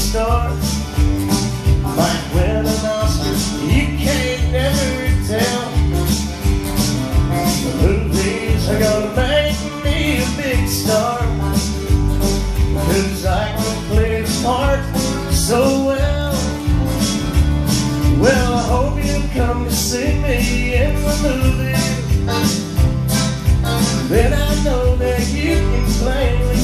star might win an Oscar, you can't never tell. The movies are gonna make me a big star, 'cause I can play the part so well. Well, I hope you'll come to see me in the movie. Then I know that you can plainly